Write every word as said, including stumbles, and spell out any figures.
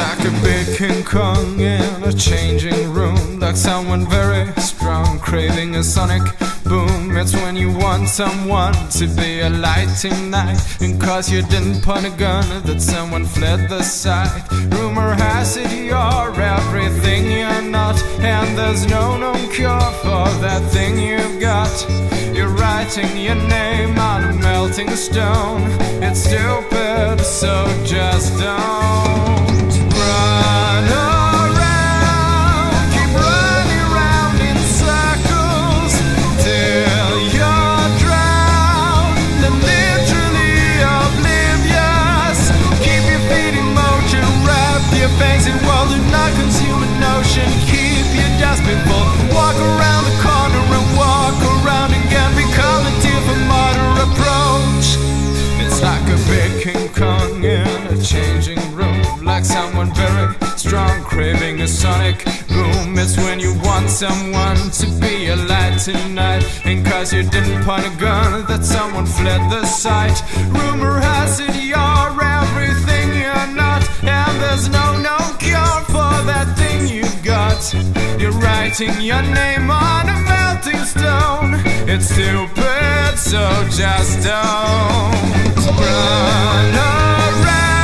like a big King Kong in a changing room, like someone very strong craving a sonic boom. It's when you want someone to be a lighting night, and cause you didn't point a gun that someone fled the sight. Rumor has it you're everything you're not, and there's no known cure for that thing you've got. You're writing your name on a melting stone. It's stupid, so just don't run around. Keep running around in circles till you're drowned and literally oblivious. Keep your feet in motion, wrap your face in wool, do not consume a notion. Keep your dustbin full, walk around the corner and walk around again. Become a deal for modern approach. It's like a big King Kong in a changing room, like someone very strong craving a sonic boom. It's when you want someone to be a light tonight, and cause you didn't point a gun that someone fled the sight. Rumor has it you're everything you're not, and there's no known cure for that thing you've got. You're writing your name on a melting stone. It's stupid, so just don't run around.